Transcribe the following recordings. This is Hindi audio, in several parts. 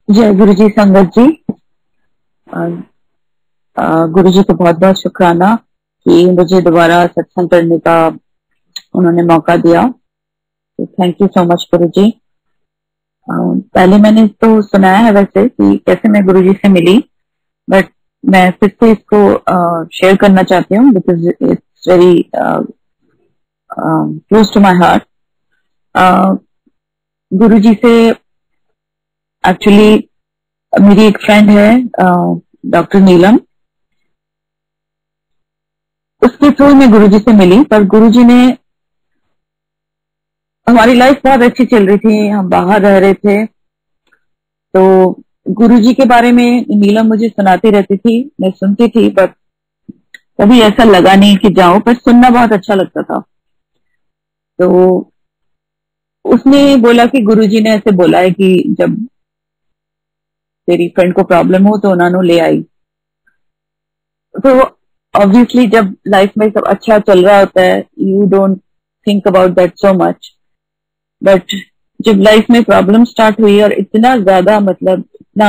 जय गुरु जी संगत जी। गुरु जी को बहुत बहुत शुक्राना कि मुझे दोबारा सत्संग करने का उन्होंने मौका दिया। तो थैंक यू सो मच गुरु जी। पहले मैंने तो सुनाया है वैसे कि कैसे मैं गुरु जी से मिली, बट मैं फिर से इसको शेयर करना चाहती हूँ because it's very close to my heart. Guru ji से एक्चुअली मेरी एक फ्रेंड है डॉक्टर नीलम, उसके थ्रू मैं गुरुजी से मिली। पर गुरुजी ने, हमारी लाइफ बहुत अच्छी चल रही थी, हम बाहर रह रहे थे, तो गुरुजी के बारे में नीलम मुझे सुनाती रहती थी, मैं सुनती थी, बट कभी ऐसा लगा नहीं कि जाऊं, पर सुनना बहुत अच्छा लगता था। तो उसने बोला कि गुरुजी ने ऐसे बोला है कि जब तेरी फ्रेंड को प्रॉब्लम हो तो उन्होंने ले आई। तो ऑब्वियसली जब लाइफ में सब अच्छा चल रहा होता है, you don't think about that so much, but जब लाइफ में प्रॉब्लम स्टार्ट हुई और इतना ज्यादा, मतलब इतना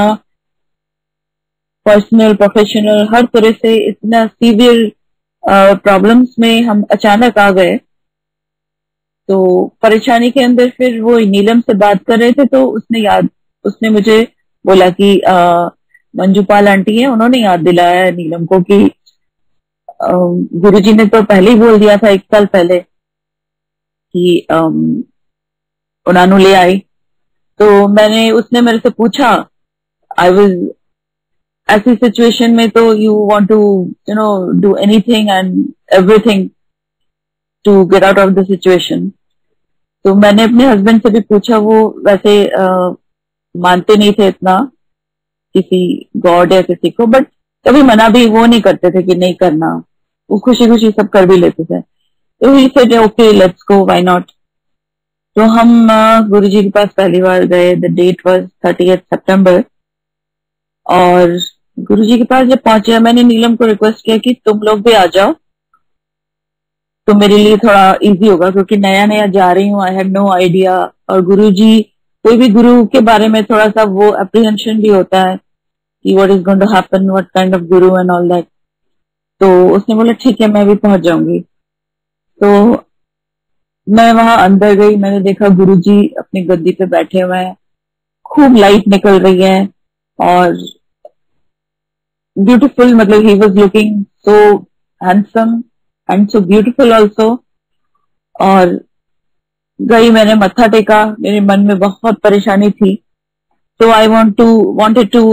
पर्सनल प्रोफेशनल हर तरह से इतना सीवियर प्रॉब्लम्स में हम अचानक आ गए, तो परेशानी के अंदर फिर वो नीलम से बात कर रहे थे, तो उसने मुझे बोला कि मंजूपाल आंटी है, उन्होंने याद दिलाया है नीलम को कि गुरुजी ने तो पहले ही बोल दिया था 1 साल पहले कि उन्होंने ले आई। तो उसने मेरे से पूछा, आई वॉज ऐसी सिचुएशन में तो you want to do anything and everything to get out of the situation. तो मैंने अपने हस्बैंड से भी पूछा, वो वैसे मानते नहीं थे इतना किसी गॉड या किसी को, बट कभी मना भी वो नहीं करते थे कि नहीं करना, वो खुशी खुशी सब कर भी लेते थे। तो he said okay let's go, why not. तो हम गुरु जी के पास पहली बार गए, द डेट वाज 30 सितंबर। और गुरु जी के पास जब पहुंचे, मैंने नीलम को रिक्वेस्ट किया कि तुम लोग भी आ जाओ तो मेरे लिए थोड़ा इजी होगा, क्योंकि नया नया जा रही हूँ, आई हैव नो आइडिया। और गुरु जी, कोई भी गुरु के बारे में थोड़ा सा वो अप्रीहेंशन भी होता है कि what is going to happen, what kind of guru and all that. तो उसने बोला ठीक है मैं भी पहुंच जाऊंगी। तो मैं वहां अंदर गई, मैंने देखा गुरु जी अपनी गद्दी पे बैठे हुए हैं, खूब लाइट निकल रही है और ब्यूटीफुल, मतलब he was looking so handsome and so beautiful also. और गई, मैंने मत्था टेका, मेरे मन में बहुत परेशानी थी, तो I wanted to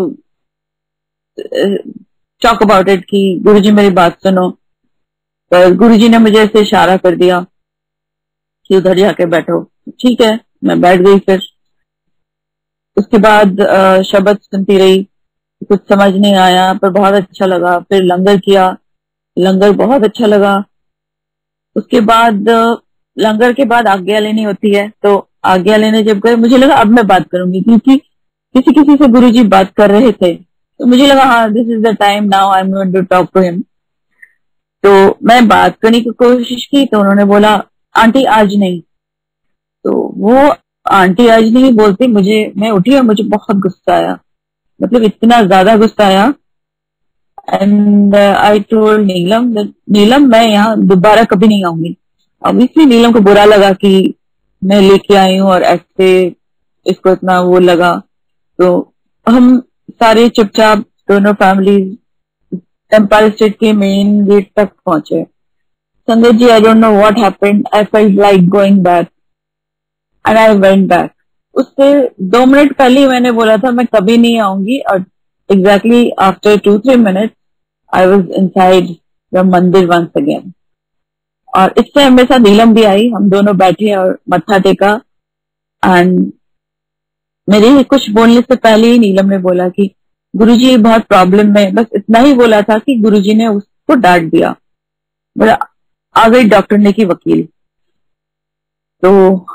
talk about it कि गुरुजी मेरी बात सुनो। पर गुरुजी ने मुझे ऐसे इशारा कर दिया कि उधर जाके बैठो। ठीक है, मैं बैठ गई। फिर उसके बाद शब्द सुनती रही, कुछ समझ नहीं आया पर बहुत अच्छा लगा। फिर लंगर किया, लंगर बहुत अच्छा लगा। उसके बाद लंगर के बाद आज्ञा लेनी होती है, तो आज्ञा लेने जब गए, मुझे लगा अब मैं बात करूंगी, क्योंकि किसी किसी से गुरुजी बात कर रहे थे, तो मुझे लगा हाँ this is the time, now I am going to talk to him. तो मैं बात करने की कोशिश की, तो उन्होंने बोला आंटी आज नहीं। तो वो आंटी आज नहीं बोलती, मैं उठी और मुझे बहुत गुस्सा आया, मतलब इतना ज्यादा गुस्सा आया। एंड आई टोल्ड नीलम, नीलम मैं यहाँ दोबारा कभी नहीं आऊंगी। ऑब्वियसली नीलम को बुरा लगा कि मैं लेके आई हूँ और ऐसे इसको इतना वो लगा। तो हम सारे चुपचाप दोनों फैमिली एम्पायर स्टेट के मेन गेट तक पहुंचे। Sanjay ji, I don't know what happened, I felt like going back and I went back. उससे 2 मिनट पहले ही मैंने बोला था मैं कभी नहीं आऊंगी, और exactly after 2-3 minute I was inside the mandir once again. और इस टाइम मेरे साथ नीलम भी आई, हम दोनों बैठे और मत्था टेका। एंड मेरे कुछ बोलने से पहले ही नीलम ने बोला कि गुरुजी बहुत प्रॉब्लम में, बस इतना ही बोला था कि गुरुजी ने उसको डांट दिया। बोला आ गई डॉक्टर ने की वकील। तो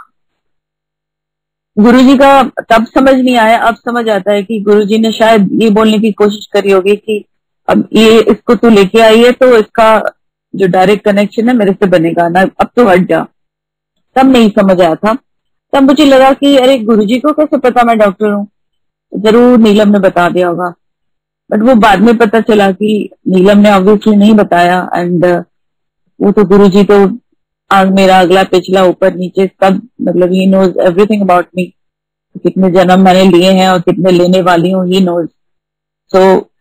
गुरुजी का तब समझ नहीं आया, अब समझ आता है कि गुरुजी ने शायद ये बोलने की कोशिश करी होगी कि अब ये इसको तू लेके आई है तो इसका जो डायरेक्ट कनेक्शन है मेरे से बनेगा ना, अब तो हट जा। तब नहीं समझ आया था, तब मुझे लगा कि अरे गुरुजी को कैसे पता मैं डॉक्टर हूँ। जरूर नीलम ने बता दिया होगा। बट वो बाद में पता चला कि नीलम ने ऑब्वियसली नहीं बताया। एंड वो तो गुरुजी तो आग मेरा अगला पिछला ऊपर नीचे सब, मतलब he knows everything about me. कितने जन्म मैंने लिए हैं और कितने लेने वाली हूँ, ही नोज। सो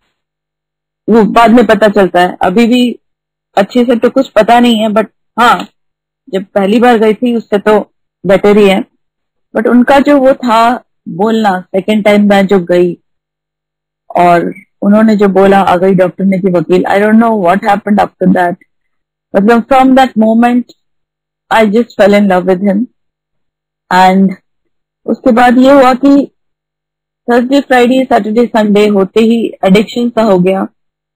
वो बाद में पता चलता है, अभी भी अच्छे से तो कुछ पता नहीं है। बट हाँ, जब पहली बार गई थी उससे तो बेटर ही है। बट उनका जो वो था बोलना, सेकेंड टाइम मैं जो गई और उन्होंने जो बोला, आ गई डॉक्टर ने की वकील, I don't know what happened after that. मतलब from that moment I just fell in love with him. And उसके बाद ये हुआ कि थर्सडे फ्राइडे सैटरडे संडे होते ही एडिक्शन सा हो गया।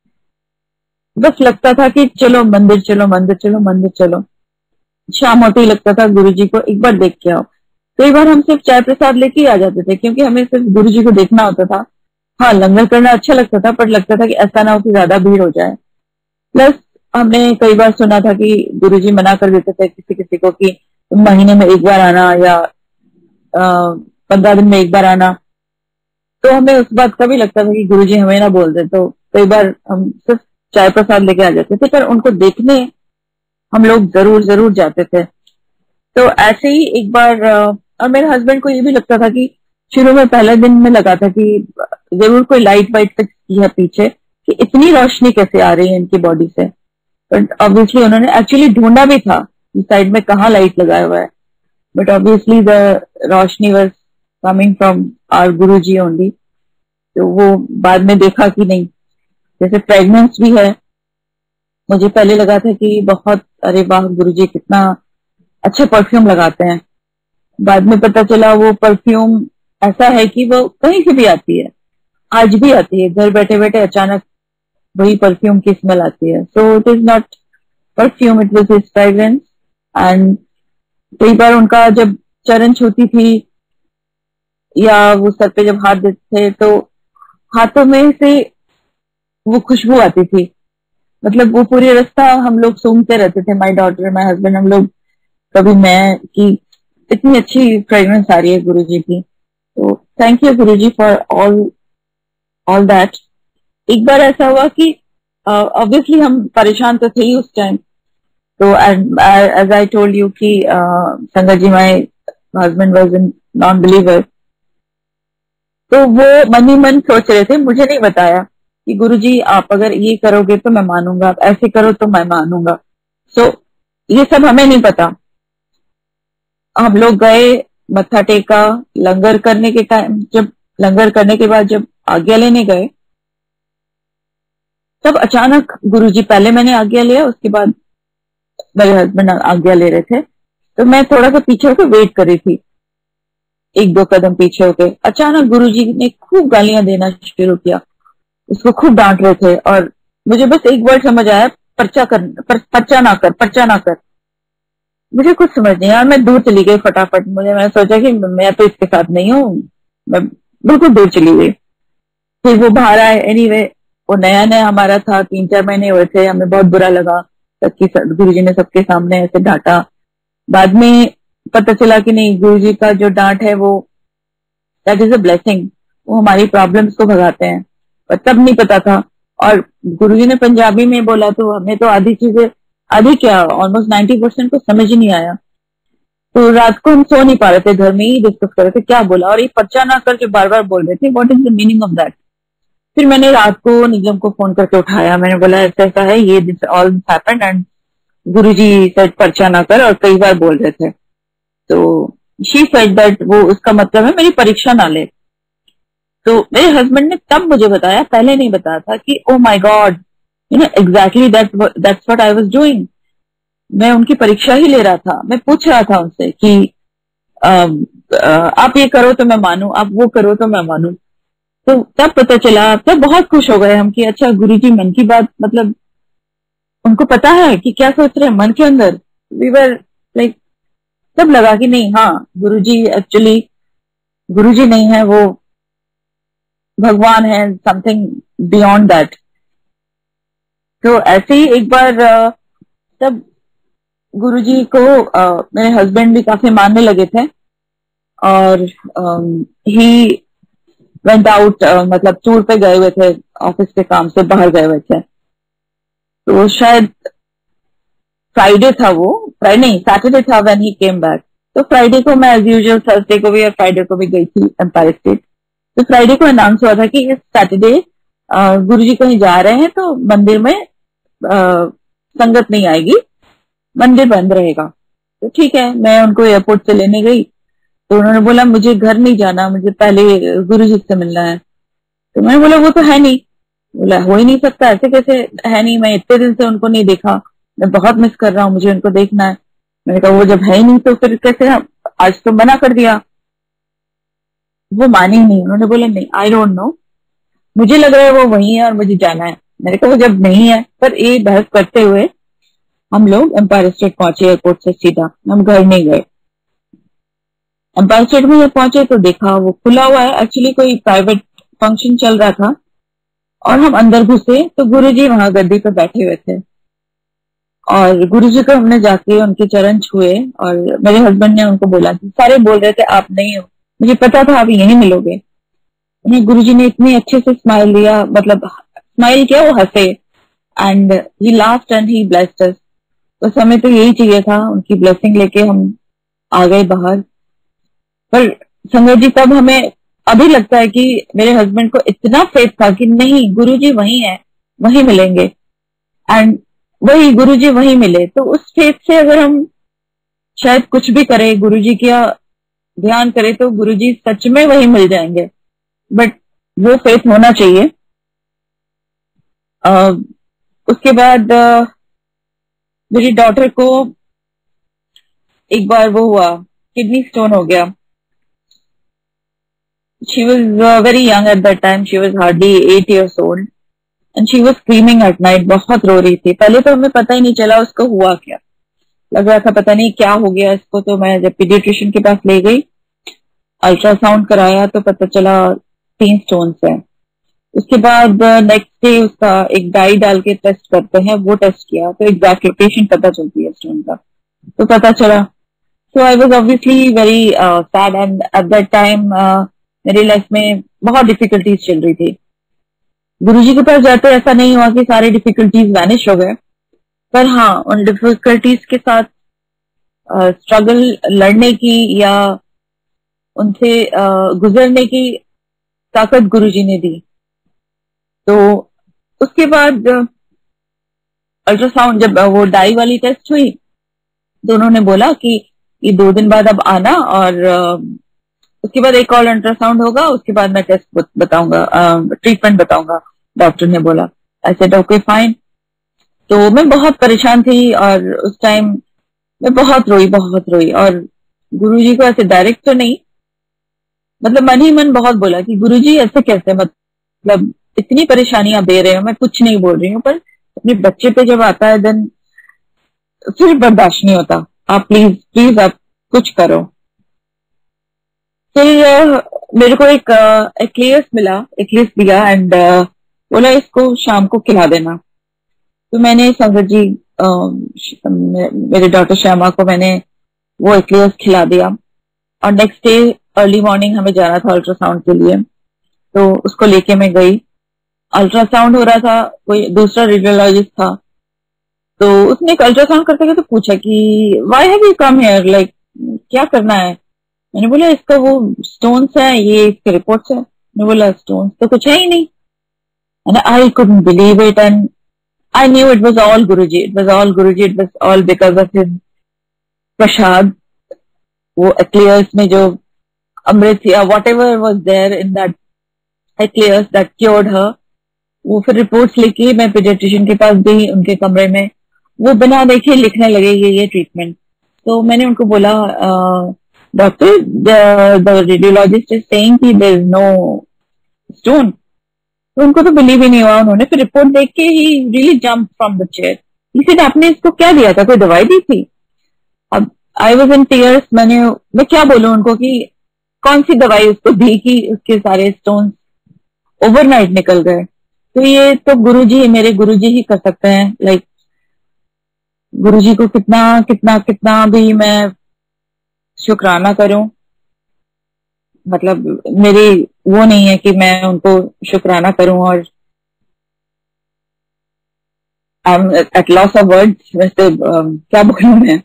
बस लगता था कि चलो मंदिर चलो, मंदिर चलो, मंदिर चलो। शाम होते ही लगता था गुरुजी को एक बार देख के आओ। कई बार हम सिर्फ चाय प्रसाद लेके ही आ जाते थे, क्योंकि हमें सिर्फ गुरुजी को देखना होता था। हाँ, लंगर करना अच्छा लगता था, पर लगता था कि ऐसा ना हो कि ज्यादा भीड़ हो जाए। प्लस हमने कई बार सुना था कि गुरुजी मना कर देते थे किसी किसी को कि तुम महीने में एक बार आना या 15 दिन में एक बार आना। तो हमें उस बात का भी लगता था कि गुरुजी हमें ना बोल दे, तो कई बार हम सिर्फ चाय प्रसाद लेके आ जाते थे, पर उनको देखने हम लोग जरूर जरूर जाते थे। तो ऐसे ही एक बार और मेरे हस्बैंड को ये भी लगता था कि शुरू में पहले दिन में लगा था कि जरूर कोई लाइट वाइट फिक्स की है पीछे, कि इतनी रोशनी कैसे आ रही है इनकी बॉडी से। बट ऑब्वियसली उन्होंने एक्चुअली ढूंढा भी था कि साइड में कहाँ लाइट लगाया हुआ है। But obviously the roshni was coming from our Guruji only. तो वो बाद में देखा कि नहीं, जैसे फ्रेगनेंस भी है। मुझे पहले लगा था कि बहुत, अरे वाह गुरुजी कितना अच्छा परफ्यूम लगाते हैं। बाद में पता चला वो परफ्यूम ऐसा है कि वो कहीं से भी आती है, आज भी आती है, घर बैठे बैठे अचानक वही परफ्यूम की स्मेल आती है। So it is not perfume, it was his fragrance. And कई बार उनका जब चरण छूती थी या वो सर पे जब हाथ देते थे, तो हाथों में से वो खुशबू आती थी। मतलब वो पूरे रास्ता हम लोग सूंघते रहते थे, माय डॉटर माय हस्बैंड, हम लोग, कभी मैं, कि इतनी अच्छी फ्रेग्रेंस आ रही है गुरुजी की। तो thank you Guruji for all all that. एक बार ऐसा हुआ कि ऑब्वियसली हम परेशान तो थे ही उस टाइम। तो एज आई टोल्ड यू कि Sangat ji, my husband was in non believer. तो वो मन ही मन सोच रहे थे, मुझे नहीं बताया कि गुरुजी आप अगर ये करोगे तो मैं मानूंगा, आप ऐसे करो तो मैं मानूंगा। सो ये सब हमें नहीं पता। हम लोग गए, मत्था टेका, लंगर करने के टाइम, जब लंगर करने के बाद जब आज्ञा लेने गए, तब अचानक गुरुजी, पहले मैंने आज्ञा लिया, उसके बाद मेरे हस्बैंड आज्ञा ले रहे थे। तो मैं थोड़ा सा पीछे होकर वेट कर रही थी, एक दो कदम पीछे होके। अचानक गुरुजी ने खूब गालियां देना शुरू किया, उसको खूब डांट रहे थे। और मुझे बस एक वर्ड समझ आया, पर्चा कर, पर्चा ना कर, पर्चा ना कर। मुझे कुछ समझ नहीं आया, मैं दूर चली गई फटाफट। मैंने सोचा कि मैं तो इसके साथ नहीं हूँ, मैं बिल्कुल दूर चली गई। फिर वो बाहर आए, एनीवे वो नया नया हमारा था, 3-4 महीने हुए थे, हमें बहुत बुरा लगा। सबकी गुरुजी ने सबके सामने ऐसे डांटा। बाद में पता चला कि नहीं, गुरुजी का जो डांट है वो दैट इज अ ब्लेसिंग, वो हमारी प्रॉब्लम्स को भगाते हैं। पर तब नहीं पता था। और गुरुजी ने पंजाबी में बोला, तो हमें तो आधी चीजें, आधी क्या, ऑलमोस्ट 90% को समझ ही नहीं आया। तो रात को हम सो नहीं पा रहे थे, घर में ही डिस्कस कर रहे थे क्या बोला, और ये पर्चा ना करके बार बार बोल रहे थे, what is the meaning of that. फिर मैंने रात को निगम को फोन करके उठाया, मैंने बोला ऐसा ऐसा है, ये this all happened and Guruji said पर्चा ना कर, और कई बार बोल रहे थे। तो शी सेड दैट वो उसका मतलब है मेरी परीक्षा ना ले। तो मेरे हस्बैंड ने तब मुझे बताया, पहले नहीं बताया था, कि oh my god, you know exactly that's what I was doing. मैं उनकी परीक्षा ही ले रहा था। मैं पूछ रहा था उनसे कि आप ये करो तो मैं मानूं, आप वो करो तो मैं मानूं। तो तब पता चला, तब बहुत खुश हो गए हम कि अच्छा गुरुजी मन की बात, मतलब उनको पता है कि क्या सोच रहे हैं मन के अंदर। वी वर लाइक, तब लगा कि नहीं, हाँ गुरुजी एक्चुअली गुरुजी नहीं है, वो भगवान है, समथिंग बियॉन्ड दैट। तो ऐसे ही एक बार तब गुरुजी को मेरे हस्बैंड भी काफी मानने लगे थे। और ही वेंट आउट, मतलब टूर पे गए हुए थे, ऑफिस के काम से बाहर गए हुए थे। तो शायद फ्राइडे था, वो फ्राइडे नहीं सैटरडे था व्हेन ही केम बैक। तो फ्राइडे को मैं एज यूजुअल थर्सडे को भी और फ्राइडे को भी गई थी एम्पायर स्टेट। तो फ्राइडे को अनाउंस हुआ था कि इस सैटरडे गुरुजी कहीं जा रहे हैं तो मंदिर में संगत नहीं आएगी, मंदिर बंद रहेगा। तो ठीक है, मैं उनको एयरपोर्ट से लेने गई। तो उन्होंने बोला मुझे घर नहीं जाना, मुझे पहले गुरुजी से मिलना है। तो मैंने बोला वो तो है नहीं। बोला हो ही नहीं सकता, ऐसे कैसे है नहीं, मैं इतने दिन से उनको नहीं देखा, मैं बहुत मिस कर रहा हूँ, मुझे उनको देखना है। मैंने कहा वो जब है ही नहीं तो फिर कैसे, आज तो मना कर दिया। वो मानी ही नहीं, उन्होंने बोला नहीं, आई डोंट नो, मुझे लग रहा है वो वही है और मुझे जाना है। मैंने कहा वो जब नहीं है, पर ये बहस करते हुए हम लोग एम्पायर स्टेट पहुंचे, एयरपोर्ट से सीधा, हम घर नहीं गए। एम्पायर स्टेट में जब पहुंचे तो देखा वो खुला हुआ है, एक्चुअली कोई प्राइवेट फंक्शन चल रहा था। और हम अंदर घुसे तो गुरुजी वहां गद्दी पे बैठे हुए थे, और गुरुजी को हमने जाके उनके चरण छुए। और मेरे हस्बैंड ने उनको बोला कि सारे बोल रहे थे आप नहीं हो, मुझे पता था आप यहीं मिलोगे। उन्हें गुरुजी ने इतने अच्छे से स्माइल दिया, मतलब स्माइल किया, वो हंसे, and he laughed and he blessed us. उस समय तो यही चाहिए था, उनकी ब्लेसिंग लेके हम आ गए बाहर। पर संगत जी तब हमें अभी लगता है कि मेरे हस्बैंड को इतना फेथ था कि नहीं गुरुजी वही है, वही मिलेंगे, एंड वही गुरुजी वही मिले। तो उस फेथ से अगर हम शायद कुछ भी करें, गुरुजी का ध्यान करें, तो गुरुजी सच में वही मिल जाएंगे। बट वो फेथ होना चाहिए। उसके बाद मेरी डॉटर को एक बार वो हुआ, किडनी स्टोन हो गया। She was very young at that time, she was hardly 8 years old and she was screaming at night, बहुत रो रही थी। पहले तो हमें पता ही नहीं चला उसको हुआ क्या, लग रहा था पता नहीं क्या हो गया इसको। तो मैं जब पीडियाट्रिशियन के पास ले गई, अल्ट्रासाउंड कराया तो पता चला 3 स्टोन्स हैं। उसके बाद नेक्स्ट डे उसका एक डाई डाल के टेस्ट करते हैं, वो टेस्ट किया तो एग्जैक्ट लोकेशन पता चलती है स्टोन का, तो पता चला। So I was obviously very sad, and at that time मेरी लाइफ में बहुत डिफिकल्टीज चल रही थी। गुरुजी के पास जाते ऐसा नहीं हुआ कि सारी डिफिकल्टीज वैनिश हो गए, पर हाँ उन डिफिकल्टीज के साथ स्ट्रगल लड़ने की या उनसे गुजरने की ताकत गुरुजी ने दी। तो उसके बाद अल्ट्रासाउंड जब वो डाई वाली टेस्ट हुई तो उन्होंने बोला कि ये 2 दिन बाद अब आना, और उसके बाद एक और अल्ट्रासाउंड होगा, उसके बाद मैं टेस्ट बताऊंगा, ट्रीटमेंट बताऊंगा, डॉक्टर ने बोला। ऐसे ओके फाइन। तो मैं बहुत परेशान थी और उस टाइम मैं बहुत रोई, बहुत रोई। और गुरुजी को ऐसे डायरेक्ट तो नहीं, मतलब मन ही मन बहुत बोला कि गुरुजी ऐसे कैसे, मतलब इतनी परेशानियां दे रहे हो, मैं कुछ नहीं बोल रही हूँ, पर अपने बच्चे पे जब आता है देन फिर बर्दाश्त नहीं होता, आप प्लीज प्लीज आप कुछ करो। फिर मेरे को एक एक्लियस मिला, एक्लियस दिया, एंड बोला इसको शाम को खिला देना। तो मैंने संगत जी मेरे डॉटर श्यामा को मैंने वो एक्लियस खिला दिया। और नेक्स्ट डे अर्ली मॉर्निंग हमें जाना था अल्ट्रासाउंड के लिए, तो उसको लेके मैं गई। अल्ट्रासाउंड हो रहा था, कोई दूसरा रेडियोलॉजिस्ट था, तो उसने एक अल्ट्रासाउंड करते हुए तो पूछा कि why have you come here, like क्या करना है। मैंने बोला इसका वो स्टोन्स है, ये इसके रिपोर्ट्स है। मैंने बोला स्टोन्स तो कुछ है ही नहीं, and I couldn't believe it, and I knew it was all Guruji, it was all Guruji, it was all because of his prasad. वो एक्लियर्स में जो अमृत या whatever was there in that eclairs that cured her. वो फिर रिपोर्ट्स लेके मैं पीडियाट्रिशियन के पास गई, उनके कमरे में, वो बिना देखे लिखने लगे ये ट्रीटमेंट। तो मैंने उनको बोला doctor the radiologist is saying कि देयर इज नो स्टोन। तो उनको तो बिलीव ही नहीं हुआ, उन्होंने फिर रिपोर्ट देख के he really jump from the chair. इसे आपने इसको क्या दिया था, कोई दवाई दी थी? अब आई वॉज इन टीयर्स, मैं क्या बोलूं उनको कि कौन सी दवाई उसको दी कि उसके सारे स्टोन ओवरनाइट निकल गए। तो ये तो गुरुजी, मेरे गुरुजी ही कर सकते हैं। लाइक गुरुजी को कितना कितना कितना भी मैं शुक्राना करूं, मतलब मेरी वो नहीं है कि मैं उनको शुक्राना करूं, और I am at loss of words. वैसे क्या बोलूं मैं।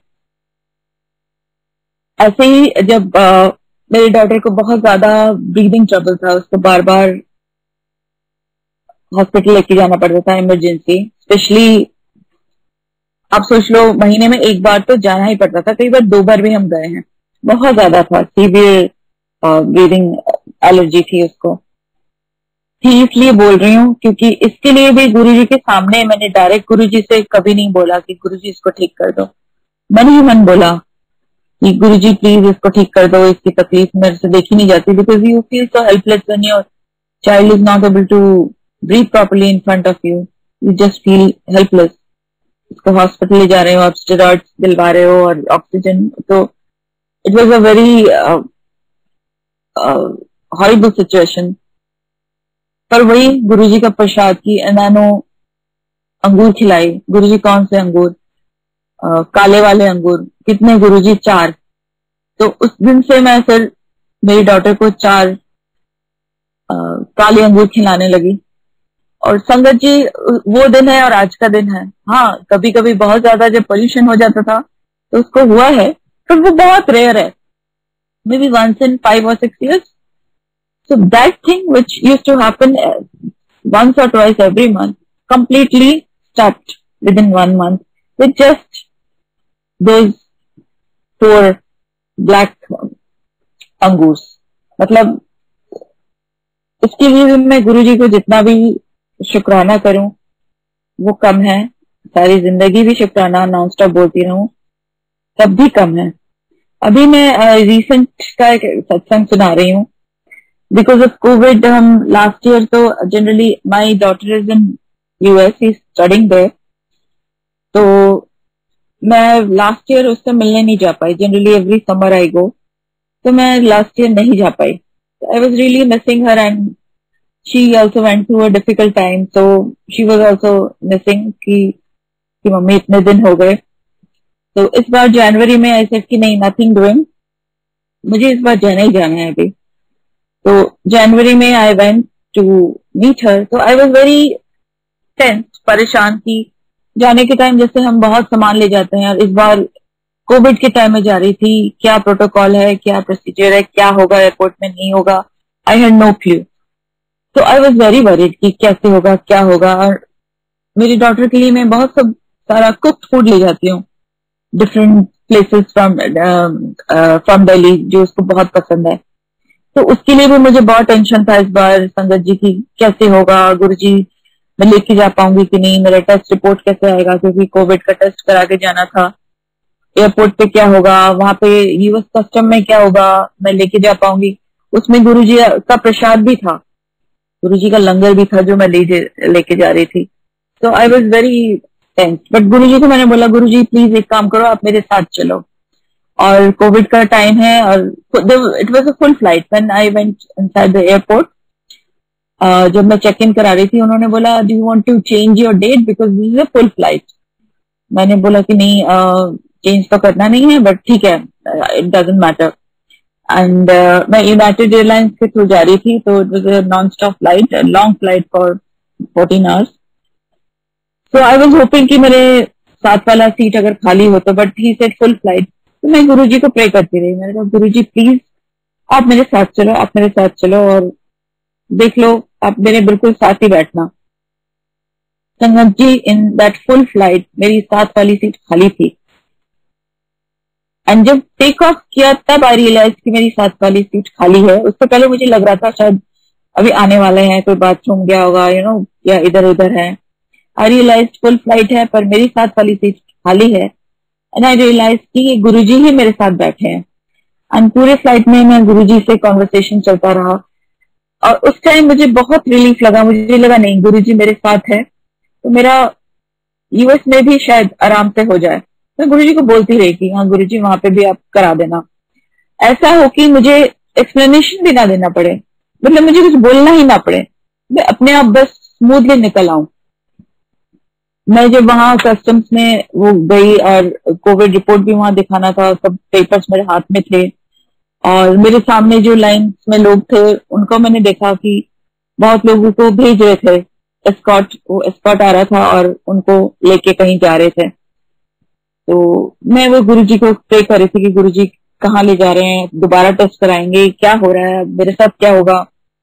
ऐसे ही जब मेरी डॉटर को बहुत ज्यादा ब्रीदिंग ट्रबल था, उसको बार बार हॉस्पिटल लेके जाना पड़ता था, इमरजेंसी। स्पेशली आप सोच लो, महीने में एक बार तो जाना ही पड़ता था, कई बार 2 बार भी हम गए हैं। बहुत ज्यादा था, सीवियर ब्रीदिंग एलर्जी थी उसको। थी इसलिए बोल रही हूँ क्योंकि इसके लिए भी गुरुजी के सामने मैंने डायरेक्ट गुरुजी से कभी नहीं बोला कि गुरुजी इसको ठीक कर दो। मन ही मन बोला कि गुरुजी प्लीज इसको ठीक कर दो, इसकी तकलीफ मेरे से देखी नहीं जाती। Because you feel so helpless when your child is not able to breathe properly in front of you. You just feel helpless. इसको हॉस्पिटल ले जा रहे हो, आप स्टेरॉइड्स दिलवा रहे हो और ऑक्सीजन। तो it was a very horrible situation. पर वही गुरुजी का प्रसाद की नैनो अंगूर खिलाई। गुरुजी कौन से अंगूर? काले वाले अंगूर। कितने गुरुजी? 4। तो उस दिन से मैं फिर मेरी डॉटर को 4 काले अंगूर खिलाने लगी। और संगत जी, वो दिन है और आज का दिन है। हाँ, कभी कभी बहुत ज्यादा जब पोल्यूशन हो जाता था तो उसको हुआ है, पर वो बहुत रेयर है, maybe once in 5 or 6 years. So that thing which used to happen once or twice every month completely stopped within 1 month with just those 4 black अंगूर। मतलब इसके लिए भी मैं गुरुजी को जितना भी शुक्राना करूं वो कम है। सारी जिंदगी भी शुक्राना नॉन स्टॉप बोलती रहूं तब भी कम है। अभी मैं रिसेंट का एक सत्संग सुना रही हूँ। बिकॉज ऑफ कोविड हम लास्ट ईयर तो generally my daughter is in US, he studying there. तो मैं लास्ट ईयर उससे मिलने नहीं जा पाई। Generally every summer I go, तो मैं लास्ट ईयर नहीं जा पाई। I was really missing her and she also went through a difficult time, so she was also missing कि मम्मी इतने दिन हो गए। तो इस बार जनवरी में आई सेड कि नहीं, नथिंग डूइंग, मुझे इस बार जाना ही जाना है अभी। तो जनवरी में I went to meet her. तो आई वॉज वेरी टेंस, परेशान की जाने के टाइम जैसे हम बहुत सामान ले जाते हैं, और इस बार कोविड के टाइम में जा रही थी। क्या प्रोटोकॉल है, क्या प्रोसीजर है, क्या होगा एयरपोर्ट में, नहीं होगा, आई हैड नो क्लू। तो आई वॉज वेरी वरीड कि कैसे होगा, क्या होगा। और मेरी डॉटर के लिए मैं बहुत सब सारा कुक्ड फूड ले जाती हूँ डिफरेंट प्लेसेस फ्रॉम दिल्ली, जो उसको बहुत पसंद है। तो उसके लिए भी मुझे बहुत टेंशन था इस बार संगत जी की, कैसे होगा गुरुजी, मैं लेके जा पाऊंगी कि नहीं, मेरा टेस्ट रिपोर्ट कैसे आएगा, क्योंकि कोविड का टेस्ट करा के जाना था। एयरपोर्ट पे क्या होगा, वहां पे यूएस कस्टम में क्या होगा, मैं लेके जा पाऊंगी। उसमें गुरुजी का प्रसाद भी था, गुरुजी का लंगर भी था जो मैं लेके जा रही थी। तो I was very tense. But Guruji को मैंने बोला, गुरुजी प्लीज एक काम करो, आप मेरे साथ चलो। और कोविड का टाइम है, और it was a full flight when I went inside the airport. जब मैं चेक इन करा रही थी, उन्होंने बोला, do you want to change your date because this is a full flight. मैंने बोला कि नहीं, चेंज तो करना नहीं है, बट ठीक है, इट डजेंट मैटर। एंड मैं यूनाइटेड एयरलाइंस के थ्रू जा रही थी, तो it was a non stop flight, long flight for 14 hours. So I was hoping कि मेरे साथ वाला सीट अगर खाली हो तो, but he said full flight. तो मैं गुरुजी को प्रे करती रही। मैंने कहा, गुरुजी प्लीज आप मेरे साथ चलो, आप मेरे साथ चलो, और देख लो, आप मेरे बिल्कुल साथ ही बैठना। Sangat ji, in that full flight मेरी साथ वाली सीट खाली थी। एंड जब टेक ऑफ किया तब आई रियलाइज कि मेरी साथ वाली सीट खाली है। उससे पहले मुझे लग रहा था शायद अभी आने वाले हैं, कोई बाथरूम गया होगा, या इधर उधर है। आई रियलाइज फुल फ्लाइट है, पर मेरी साथ वाली सीट खाली है। एंड आई रियलाइज कि गुरुजी ही मेरे साथ बैठे हैं। एंड पूरे फ्लाइट में मैं गुरुजी से कॉन्वर्सेशन चलता रहा, और उस टाइम मुझे बहुत रिलीफ लगा। मुझे लगा नहीं, गुरुजी मेरे साथ है तो मेरा यूएस में भी शायद आराम से हो जाए। मैं गुरुजी को बोलती रही कि हाँ गुरुजी, वहां पे भी आप करा देना। ऐसा हो कि मुझे एक्सप्लेनेशन भी ना देना पड़े, मतलब मुझे कुछ बोलना ही ना पड़े, मैं अपने आप बस स्मूथली निकल आऊं। मैं जब वहां कस्टम्स में वो गई, और कोविड रिपोर्ट भी वहां दिखाना था, सब पेपर्स मेरे हाथ में थे, और मेरे सामने जो लाइन में लोग थे उनको मैंने देखा कि बहुत लोगों को भेज रहे थे, एस्कॉर्ट आ रहा था और उनको लेके कहीं जा रहे थे। तो मैं वो गुरुजी को प्रे कर रही थी कि गुरुजी कहाँ ले जा रहे हैं, दोबारा टेस्ट कराएंगे, क्या हो रहा है, मेरे साथ क्या होगा।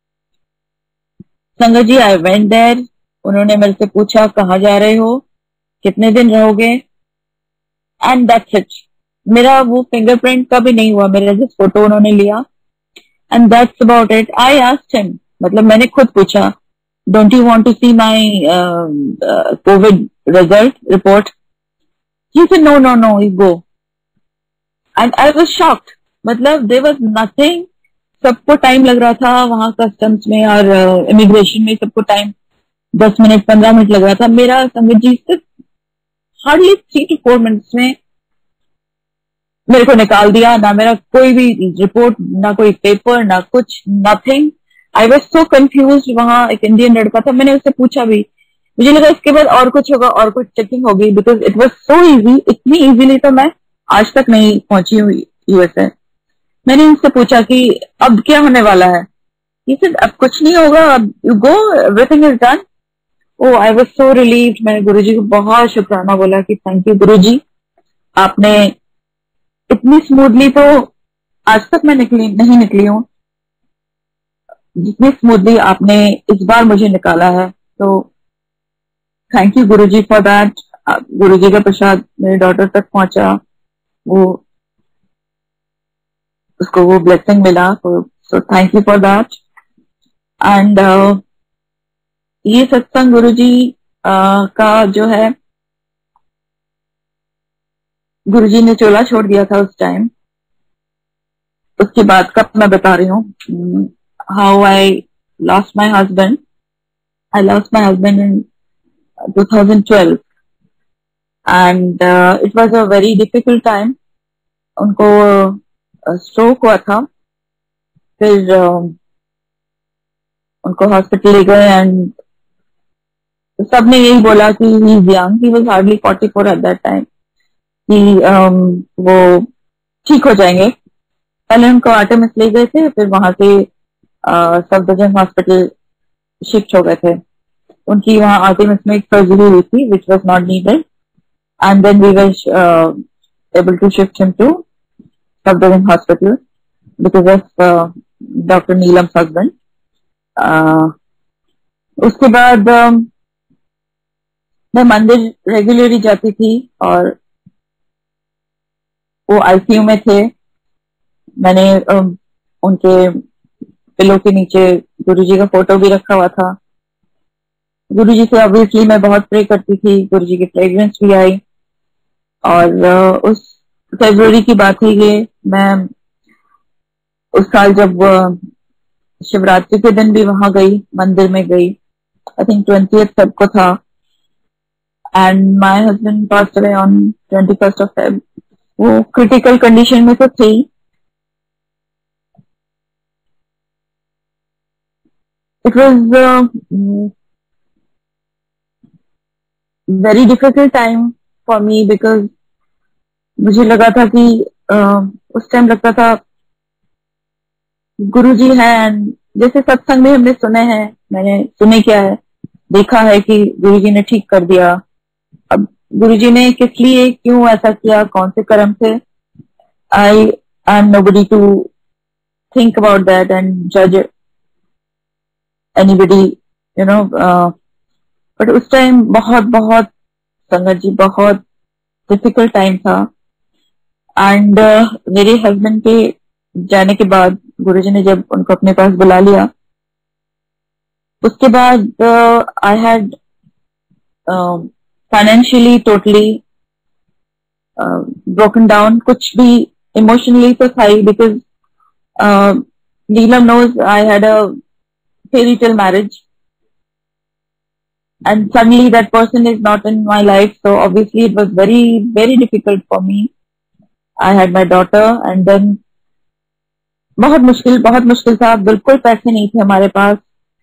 संगत जी, आई वेंट देयर। उन्होंने मेरे से पूछा कहाँ जा रहे हो, कितने दिन रहोगे, एंड दैट्स इट। मेरा वो फिंगरप्रिंट का भी नहीं हुआ, मेरा जिस फोटो उन्होंने लिया, and that's about it. I asked him, मतलब मैंने खुद पूछा, don't you want to see my covid result report? He said no no no, you go. And I was shocked, मतलब देयर वाज नथिंग। सबको टाइम लग रहा था वहां कस्टम्स में और इमिग्रेशन में, सबको टाइम 10 मिनट 15 मिनट लग रहा था। मेरा संगत जी सिर्फ हार्डली 3 to 4 मिनट्स में मेरे को निकाल दिया। ना मेरा कोई भी रिपोर्ट, ना कोई पेपर, ना कुछ, nothing. I was so confuse. वहां एक इंडियन लड़का था, मैंने उससे पूछा भी, मुझे लगा इसके बाद और कुछ होगा और कुछ चेकिंग होगी, because it was so easy. इतनी इजीली तो मैं आज तक नहीं पहुंची हूँ यूएसए। मैंने उनसे पूछा कि अब क्या होने वाला है? He said, अब कुछ नहीं होगा, अब you go, everything is done. Oh, I was so relieved. मैंने गुरुजी को बहुत शुक्राना बोला कि थैंक यू गुरुजी, आपने इतनी स्मूथली, तो आज तक मैं नहीं निकली हूँ जितनी स्मूथली आपने इस बार मुझे निकाला है। तो thank you Guruji for that. Guruji का प्रसाद मेरे डॉटर तक पहुंचा, वो उसको वो ब्लेसिंग मिला, so thank you for that. And ये सत्संग गुरुजी का जो है, गुरुजी ने चोला छोड़ दिया था उस टाइम। उसके बाद का मैं बता रही हूँ, how I lost my husband. I lost my husband in 2012 and it was a very difficult time. उनको स्ट्रोक हुआ था, फिर उनको हॉस्पिटल ले गए एंड सबने यही बोला कि he is young, he was hardly 44 at that time, कि वो ठीक हो जाएंगे। पहले उनको आर्टेमिस ले गए थे, फिर वहां से सफदरजंग हॉस्पिटल शिफ्ट हो गए थे। उनकी वहां आर्टेमिस में एक सर्जरी हुई थी which was not needed, and then we were able to shift him to Safdarjung hospital because of doctor Neelam's husband. उसके बाद मैं मंदिर रेगुलरली जाती थी और वो आईसीयू में थे। मैंने उनके पिलो के नीचे गुरुजी का फोटो भी रखा हुआ था। गुरुजी से ऑब्वियसली मैं बहुत प्रे करती थी, गुरुजी की फ्रेग्रेंस भी आई। और उस फरवरी की बात है ये, मैं उस साल जब शिवरात्रि के दिन भी वहां गई, मंदिर में गई, आई थिंक 20th Feb को था, and my husband passed away on 21st of Feb। वो क्रिटिकल कंडीशन में तो थी। It was very difficult time for me because मुझे लगा था कि उस टाइम लगता था गुरुजी है, एंड जैसे सत्संग में हमने सुने हैं, मैंने सुने क्या है, देखा है कि गुरुजी ने ठीक कर दिया। अब गुरुजी ने किस लिए क्यों ऐसा किया, कौन से कर्म थे, I am nobody to think about that and जज एनीबडी, यू नो। बट उस टाइम बहुत बहुत संगत जी, बहुत डिफिकल्ट टाइम था। एंड मेरे हस्बैंड के जाने के बाद गुरुजी ने जब उनको अपने पास बुला लिया, उसके बाद I had financially totally broken down. कुछ भी इमोशनली तो था ही, because Neelam knows I had a fairy tale marriage and suddenly that person is not in my life, so obviously it was very very difficult for me. I had my daughter and then बहुत मुश्किल था। बिल्कुल पैसे नहीं थे हमारे पास।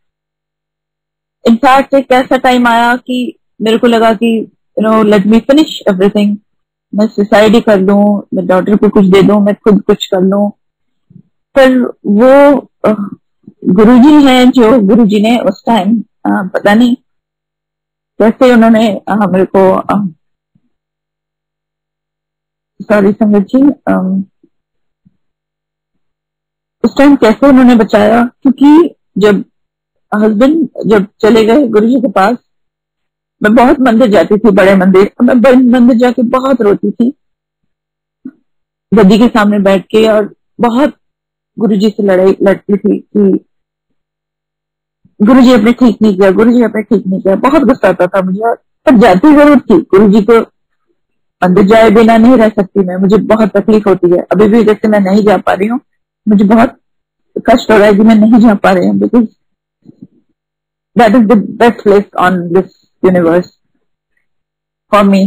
इनफैक्ट एक ऐसा टाइम आया कि मेरे को लगा कि लेट मी फिनिश एवरीथिंग, मैं सुसाइड ही कर लूं, मैं डॉटर को कुछ दे दूं, मैं खुद कुछ कर लूं। पर वो गुरुजी हैं जो गुरुजी ने उस टाइम पता नहीं कैसे उन्होंने मेरे को, सॉरी संगत जी, उस टाइम कैसे उन्होंने बचाया, क्योंकि जब हस्बैंड जब चले गए गुरुजी के पास, मैं बहुत मंदिर जाती थी, बड़े मंदिर, मैं बड़े मंदिर जाके बहुत रोती थी गद्दी के सामने बैठ के, और बहुत गुरुजी से लड़ाई लड़ती थी कि गुरुजी अपने ठीक नहीं किया, गुरुजी अपने ठीक नहीं किया, बहुत गुस्सा आता था मुझे। पर जाती जरूर थी गुरुजी को, मंदिर जाए बिना नहीं रह सकती मैं, मुझे बहुत तकलीफ होती है अभी भी, जैसे मैं नहीं जा पा रही हूँ, मुझे बहुत कष्ट हो रहा है कि मैं नहीं जा पा रही हूँ, because that is the best place on this universe for me.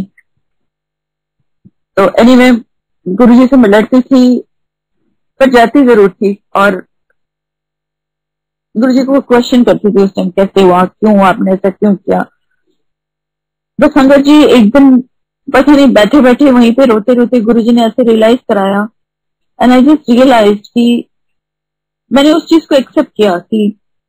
तो एनीवे गुरुजी से मैं लड़ती थी पर जाती जरूर थी, और गुरुजी को क्वेश्चन करती थी उस टाइम, कैसे हुआ, क्यों हुआ, आपने ऐसा क्यों किया। तो संगत जी एक दिन पता नहीं बैठे बैठे वहीं पे रोते रोते गुरुजी ने ऐसे रियलाइज कराया, एंड आई जस्ट रियलाइज कि मैंने उस चीज को एक्सेप्ट किया कि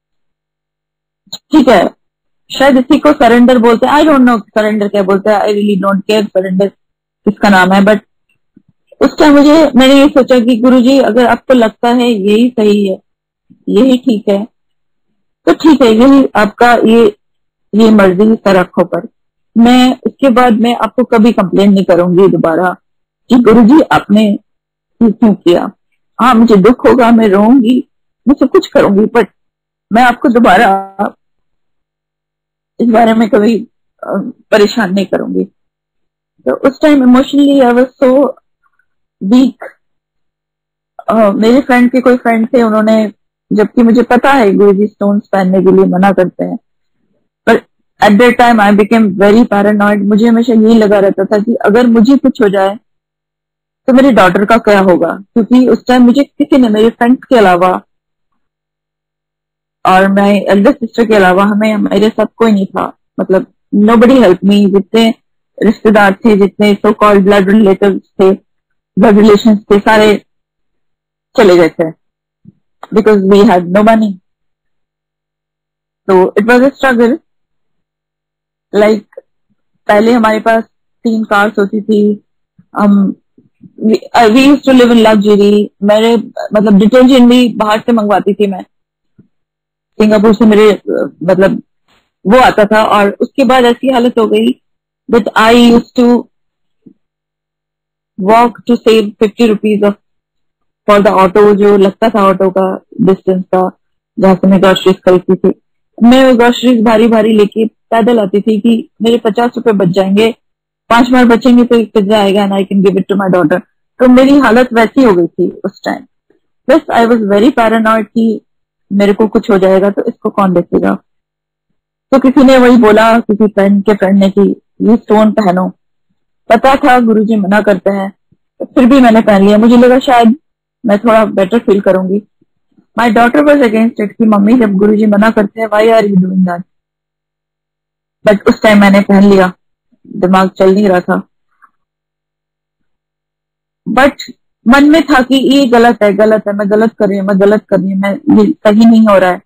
ठीक है, शायद इसी को सरेंडर बोलते हैं, आई डोंट नो सरेंडर क्या बोलते हैं, I really don't care surrender किसका नाम है, बट उस टाइम मैंने ये सोचा कि गुरुजी अगर आपको लगता है यही सही है, यही ठीक है, तो ठीक है, यही आपका ये मर्जी सर रखो, पर मैं इसके बाद मैं आपको कभी कंप्लेन नहीं करूंगी दोबारा कि गुरुजी आपने ये क्यों किया। हाँ मुझे दुख होगा, मैं रोऊंगी, मैं सब कुछ करूंगी, बट मैं आपको दोबारा इस बारे में कभी परेशान नहीं करूंगी। तो उस time emotionally I was so weak. मेरे फ्रेंड के कोई फ्रेंड थे, उन्होंने, जबकि मुझे पता है गुरुजी स्टोन्स पहनने के लिए मना करते हैं, पर at that time I became very paranoid. मुझे हमेशा यही लगा रहता था कि अगर मुझे कुछ हो जाए तो मेरी डॉटर का क्या होगा, क्योंकि उस टाइम मुझे किसी ने, मेरे फ्रेंड्स के अलावा और मैं एल्डर सिस्टर के अलावा, हमें मेरे साथ कोई नहीं था, मतलब नोबडी हेल्प मी। जितने रिश्तेदार थे, जितने सो कॉल्ड ब्लड रिलेटिव्स थे, ब्लड रिलेशंस थे, सारे चले गए थे because we had no money. तो it was a struggle. Like पहले हमारे पास 3 कार्स होती थी, हम we used to live in luxury. मेरे मतलब डिटर्जेंट भी बाहर से मंगवाती थी मैं, सिंगापुर से मेरे मतलब वो आता था, और उसके बाद ऐसी हालत हो गई that I used to walk to save 50 rupees off for the auto, जो लगता था ऑटो का डिस्टेंस का, जहां से मैं ग्रोसरीज खरीदती थी। मैं ग्रोसरीज भारी भारी लेके पैदल आती थी कि मेरे 50 रुपए बच जाएंगे, 5 बार बचेंगे तो एक पिज्जा आएगा and I can give it to my daughter. तो मेरी हालत वैसी हो गई थी उस टाइम। बस आई वॉज वेरी पैरानॉइड कि मेरे को कुछ हो जाएगा तो इसको कौन देखेगा। तो किसी ने वही बोला, किसी फ्रेंड के फ्रेंड ने, कि ये स्टोन पहनो। पता था गुरुजी मना करते हैं, तो फिर भी मैंने पहन लिया। मुझे लगा शायद मैं थोड़ा बेटर फील करूंगी। My daughter was against it कि मम्मी जब गुरुजी मना करते हैं why are you doing that, but उस टाइम मैंने पहन लिया, दिमाग चल नहीं रहा था, बट मन में था कि ये गलत है, गलत है, मैं गलत कर रही हूँ, मैं गलत कर रही हूँ, मैं ये सही नहीं हो रहा है।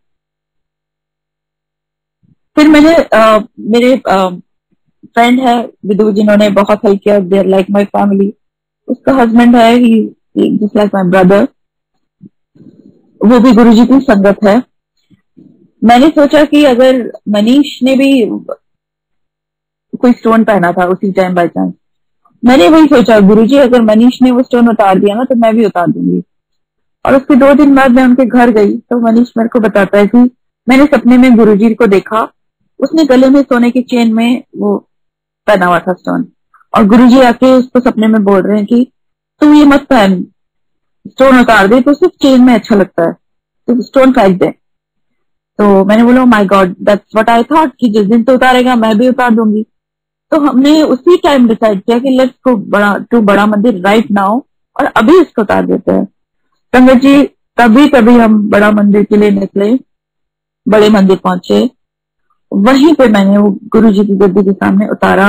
फिर मैंने मेरे फ्रेंड है विदु, जिन्होंने बहुत हेल्प किया, देयर लाइक माय फैमिली। उसका हस्बैंड है, he just like my brother, वो भी गुरुजी की संगत है। मैंने सोचा कि अगर मनीष ने भी कोई स्टोन पहना था उसी टाइम बाय चांस, मैंने वही सोचा गुरुजी अगर मनीष ने वो स्टोन उतार दिया ना तो मैं भी उतार दूंगी। और उसके 2 दिन बाद मैं उनके घर गई तो मनीष मेरे को बताता है कि मैंने सपने में गुरुजी को देखा, उसने गले में सोने की चेन में वो पहना हुआ था स्टोन, और गुरुजी आके उसको सपने में बोल रहे हैं कि तू ये मत पहन, स्टोन उतार दे, तो सिर्फ चेन में अच्छा लगता है, तो स्टोन फेंक दे। तो मैंने बोला my God, that's what I thought कि जिस दिन तो उतारेगा मैं भी उतार दूंगी। तो हमने उसी टाइम डिसाइड किया कि लेट्स गो बड़ा मंदिर राइट नाउ, और अभी इसको उतार देते हैं। संगत जी तभी तभी हम बड़ा मंदिर के लिए निकले, बड़े मंदिर पहुंचे, वहीं पे मैंने वो गुरु जी की गद्दी के सामने उतारा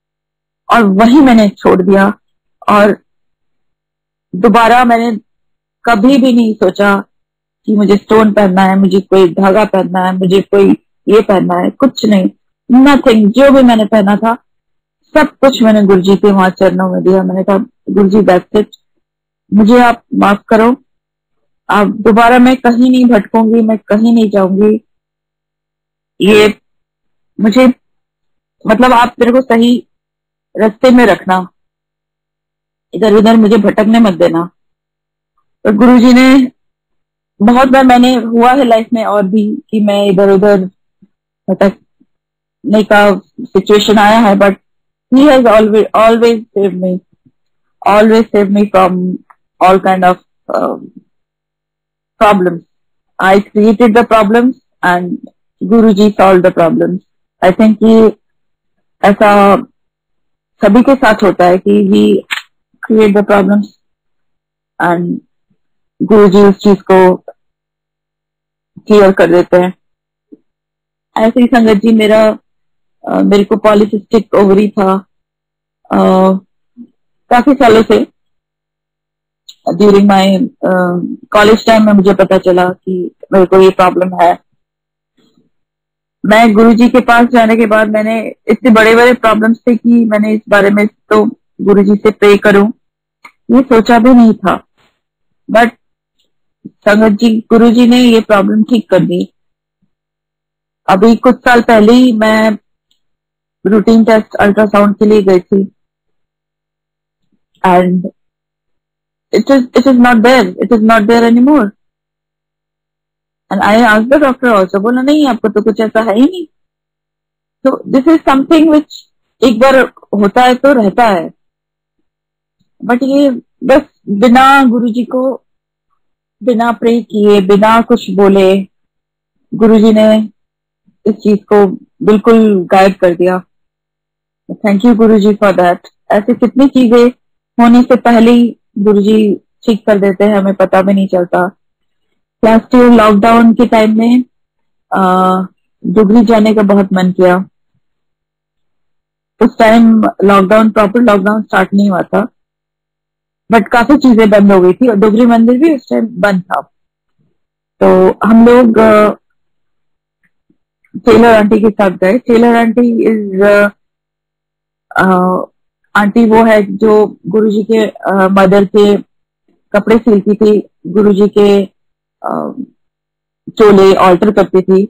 और वहीं मैंने छोड़ दिया। और दोबारा मैंने कभी भी नहीं सोचा कि मुझे स्टोन पहनना है, मुझे कोई धागा पहनना है, मुझे कोई ये पहनना है, कुछ नहीं, नथिंग। जो भी मैंने पहना था सब कुछ मैंने गुरुजी के वहां चरणों में दिया। मैंने कहा गुरुजी दैट्स इट, मुझे आप माफ करो, अब दोबारा मैं कहीं नहीं भटकूंगी, मैं कहीं नहीं जाऊंगी। ये मुझे मतलब आप मेरे को सही रास्ते में रखना, इधर उधर मुझे भटकने मत देना। तो गुरुजी ने बहुत बार, मैंने हुआ है लाइफ में और भी कि मैं इधर उधर भटकने का सिचुएशन आया है, but he has always save me from all kind of problems. I created the problems and Guruji solved the problems. I think कि ऐसा सभी के साथ होता है कि we create the problems and गुरुजी उस चीज को क्लियर कर देते हैं। ऐसे ही संगत जी मेरे को पॉलीसिस्टिक ओवरी था काफी सालों से। ड्यूरिंग माय कॉलेज टाइम में मुझे पता चला कि मेरे को ये प्रॉब्लम है। मैं गुरुजी के पास जाने के बाद मैंने इतने बड़े बड़े प्रॉब्लम्स थे कि मैंने इस बारे में तो गुरुजी से प्रे करूं ये सोचा भी नहीं था, बट संगत जी गुरुजी ने ये प्रॉब्लम ठीक कर दी। अभी कुछ साल पहले ही मैं रूटीन टेस्ट अल्ट्रासाउंड के लिए गई थी and it is not there anymore. And I asked the doctor also, बोला नहीं आपको तो कुछ ऐसा है ही नहीं। So this is something which एक बार होता है तो रहता है, बट ये बस बिना गुरुजी को बिना प्रे किए बिना कुछ बोले गुरुजी ने इस चीज को बिल्कुल गाइड कर दिया। Thank you Guruji for that. ऐसी कितनी चीजें होने से पहले ही गुरुजी ठीक कर देते हैं, हमें पता भी नहीं चलता। लास्ट ईयर लॉकडाउन के टाइम में डुगरी जाने का बहुत मन किया। उस टाइम प्रॉपर लॉकडाउन स्टार्ट नहीं हुआ था, बट काफी चीजें बंद हो गई थी और डुगरी मंदिर भी उस टाइम बंद था। तो हम लोग टेलर आंटी के साथ गए। टेलर आंटी इज आंटी वो है जो गुरुजी के मदर के कपड़े सिलती थी, गुरुजी के चोले ऑल्टर करती थी,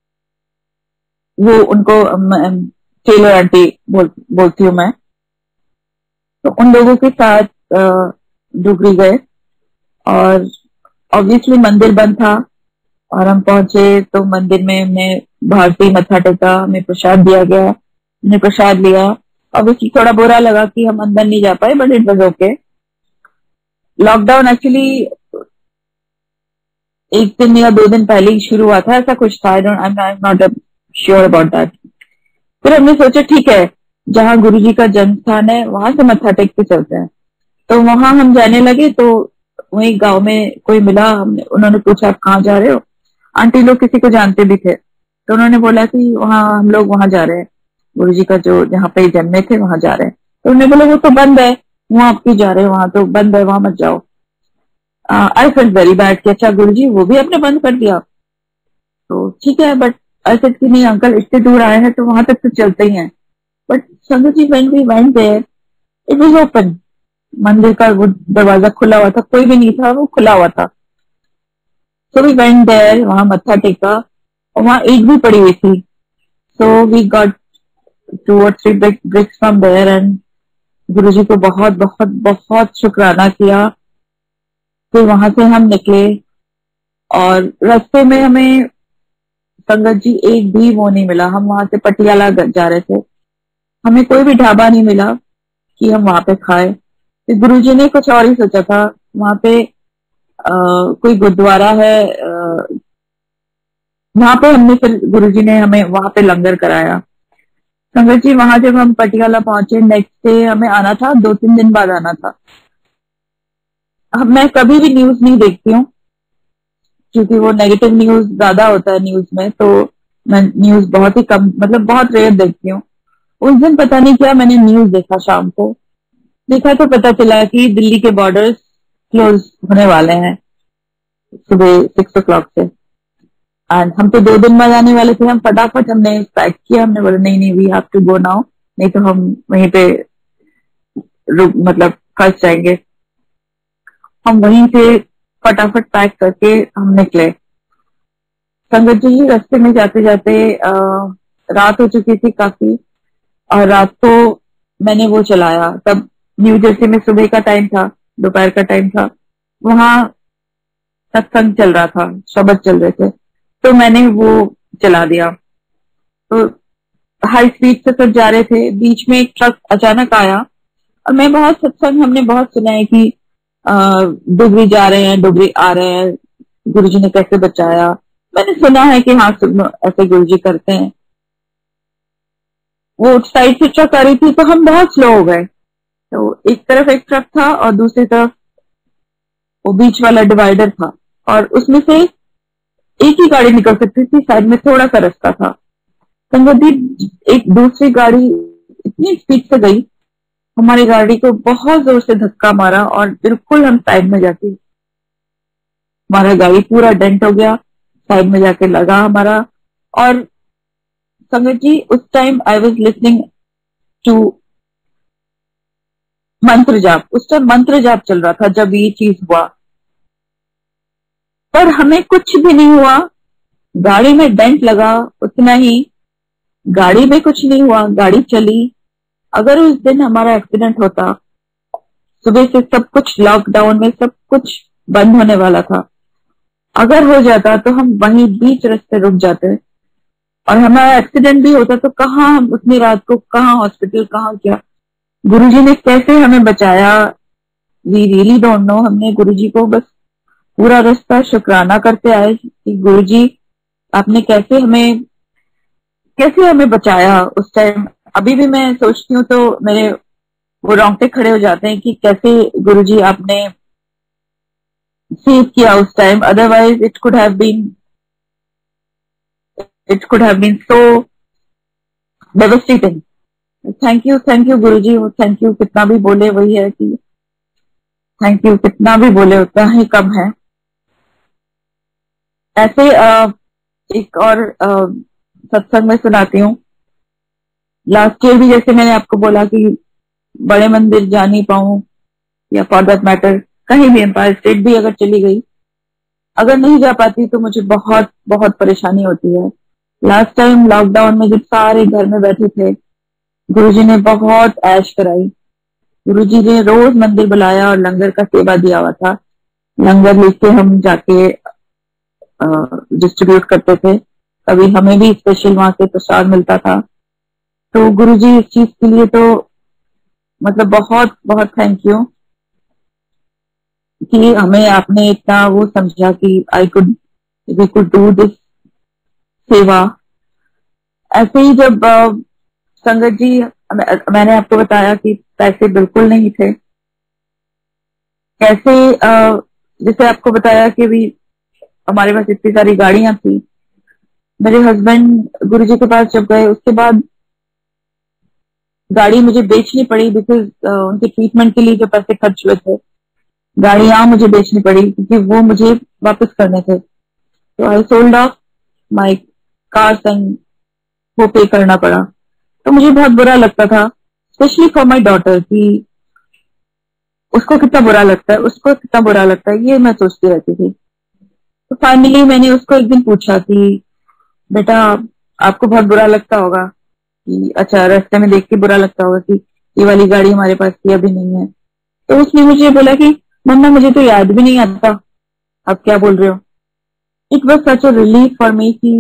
वो उनको टेलर आंटी बोलती हूँ मैं। तो उन लोगों के साथ डुगरी गए और ऑब्वियसली मंदिर बंद था और हम पहुंचे तो मंदिर में हमने बाहर से मत्था टेका, हमें प्रसाद दिया गया, हमने प्रसाद लिया। ऑब्वियसली थोड़ा बुरा लगा कि हम अंदर नहीं जा पाए, but it was okay. Lockdown actually 1 दिन या 2 दिन पहले ही शुरू हुआ था, ऐसा कुछ था। I am not sure about that. फिर हमने सोचा ठीक है, जहाँ गुरुजी का जन्म स्थान है वहां से मत्था टेक के चलते हैं। तो वहां हम जाने लगे तो वही गांव में कोई मिला, उन्होंने पूछा आप कहाँ जा रहे हो। आंटी लोग किसी को जानते भी थे, तो उन्होंने बोला कि वहाँ हम लोग वहां जा रहे हैं, गुरुजी का जो जहाँ पे जन्मे थे वहां जा रहे हैं। तो उन्होंने बोला वो तो बंद है, वहां आप क्यों जा रहे हो, वहां तो बंद है, वहां मत जाओ। आई फेल्ट वेरी बैड कि अच्छा गुरुजी वो भी आपने बंद कर दिया। तो ठीक है, बट ऐसे कि नहीं अंकल इतने दूर आए हैं तो वहां तक तो चलते ही हैं। But sangat ji when we went there it was open. मंदिर का वो दरवाजा खुला हुआ था, कोई भी नहीं था, वो खुला हुआ था। सो वी वेंट देयर, वहां मत्था टेका और वहां ईंट भी पड़ी हुई थी। So we got 2 or 3 bricks from there and Guruji को बहुत बहुत बहुत शुक्राना किया। फिर वहां से हम निकले और रास्ते में हमें संगत जी एक भी वो नहीं मिला। हम वहां से पटियाला जा रहे थे, हमें कोई भी ढाबा नहीं मिला कि हम वहां पे खाए। फिर गुरुजी ने कुछ और ही सोचा था, वहां पे कोई गुरुद्वारा है, वहां पे हमने फिर गुरुजी ने हमें वहां पे लंगर कराया। संगत जी वहां जब हम पटियाला पहुंचे नेक्स्ट डे हमें आना था, 2-3 दिन बाद आना था। मैं कभी भी न्यूज नहीं देखती हूँ क्योंकि वो नेगेटिव न्यूज ज्यादा होता है न्यूज में, तो मैं न्यूज बहुत ही कम, मतलब बहुत रेयर देखती हूँ। उस दिन पता नहीं क्या मैंने न्यूज देखा, शाम को देखा तो पता चला कि दिल्ली के बॉर्डर्स क्लोज होने वाले हैं सुबह 6 o'clock से। एंड हम तो 2 दिन बाद आने वाले थे। हम फटाफट हमने पैक किया, हमने बोला नहीं नहीं we have to go now, नहीं तो हम वहीं पे मतलब फंस जाएंगे। हम वहीं से फटाफट पैक करके हम निकले। संगत जी रास्ते में जाते जाते रात हो चुकी थी काफी, और रात को मैंने वो चलाया, तब न्यू जर्सी में सुबह का टाइम था, दोपहर का टाइम था, वहां सत्संग चल रहा था, शब्द चल रहे थे, तो मैंने वो चला दिया। तो हाई स्पीड से सब जा रहे थे, बीच में एक ट्रक अचानक आया, और मैं बहुत सत्संग हमने बहुत सुना है कि डुगरी जा रहे हैं, डुगरी आ रहे हैं, गुरुजी ने कैसे बचाया, मैंने सुना है कि हाँ ऐसे गुरुजी करते हैं। वो साइड से ट्रक आ रही थी तो हम बहुत स्लो हो गए। तो एक तरफ एक ट्रक था और दूसरी तरफ वो बीच वाला डिवाइडर था, और उसमें से एक ही गाड़ी निकल सकती थी, साइड में थोड़ा सा रास्ता था। संगत जी एक दूसरी गाड़ी इतनी स्पीड से गई, हमारी गाड़ी को बहुत जोर से धक्का मारा और बिल्कुल हम साइड में जाके, हमारा गाड़ी पूरा डेंट हो गया, साइड में जाके लगा हमारा। और संगत जी उस time I was listening to मंत्र जाप, उस टाइम मंत्र जाप चल रहा था जब ये चीज हुआ, पर हमें कुछ भी नहीं हुआ। गाड़ी में डेंट लगा उतना ही, गाड़ी में कुछ नहीं हुआ, गाड़ी चली। अगर उस दिन हमारा एक्सीडेंट होता, सुबह से सब कुछ लॉकडाउन में सब कुछ बंद होने वाला था, अगर हो जाता तो हम वहीं बीच रास्ते रुक जाते, और हमारा एक्सीडेंट भी होता तो कहाँ हम उतनी रात को, कहाँ हॉस्पिटल, कहाँ क्या। गुरुजी ने कैसे हमें बचाया, वी रियली डोंट नो। हमने गुरुजी को बस पूरा रास्ता शुक्राना करते आए कि गुरुजी आपने कैसे हमें बचाया उस टाइम। अभी भी मैं सोचती हूँ तो मेरे वो रोंगटे खड़े हो जाते हैं कि कैसे गुरुजी आपने सेव किया उस time, otherwise it could have been so devastating. Thank you Guruji, thank you कितना भी बोले वही है कि थैंक यू कितना भी बोले उतना ही कम है। ऐसे एक और सत्संग में सुनाती हूँ। लास्ट ईयर भी जैसे मैंने आपको बोला कि बड़े मंदिर जा नहीं पाऊं, या फॉर दैट मैटर कहीं भी एम्पायर स्टेट भी अगर चली गई, अगर नहीं जा पाती तो मुझे बहुत बहुत परेशानी होती है। लास्ट टाइम लॉकडाउन में जब सारे घर में बैठे थे, गुरुजी ने बहुत ऐश कराई। गुरुजी ने रोज मंदिर बुलाया और लंगर का सेवा दिया हुआ था। लंगर लेके हम जाके डिस्ट्रीब्यूट करते थे, कभी हमें भी स्पेशल वहां से प्रसाद मिलता था। तो गुरुजी इस चीज के लिए तो मतलब बहुत बहुत थैंक यू कि हमें आपने इतना वो समझा कि वी कुड डू दिस सेवा। ऐसे ही जब संगत जी, मैंने आपको बताया कि पैसे बिल्कुल नहीं थे, कैसे जैसे आपको बताया कि भी हमारे पास इतनी सारी गाड़ियां थी। मेरे हस्बैंड गुरुजी के पास जब गए उसके बाद गाड़ी मुझे बेचनी पड़ी, बिकॉज उनके ट्रीटमेंट के लिए जो पैसे खर्च हुए थे, गाड़ियां मुझे बेचनी पड़ी क्योंकि वो मुझे वापस करने थे। तो I sold off my cars and वो पे करना पड़ा। तो मुझे बहुत बुरा लगता था, स्पेशली फॉर माई डॉटर, कि उसको कितना बुरा लगता है, उसको कितना बुरा लगता है, ये मैं सोचती रहती थी। तो फाइनली मैंने उसको एक दिन पूछा कि बेटा आपको बहुत बुरा लगता होगा कि अच्छा रास्ते में देख के बुरा लगता होगा कि ये वाली गाड़ी हमारे पास थी अभी नहीं है। तो उसने मुझे बोला कि मम्मा मुझे तो याद भी नहीं आता आप क्या बोल रहे हो। It was such a relief for me कि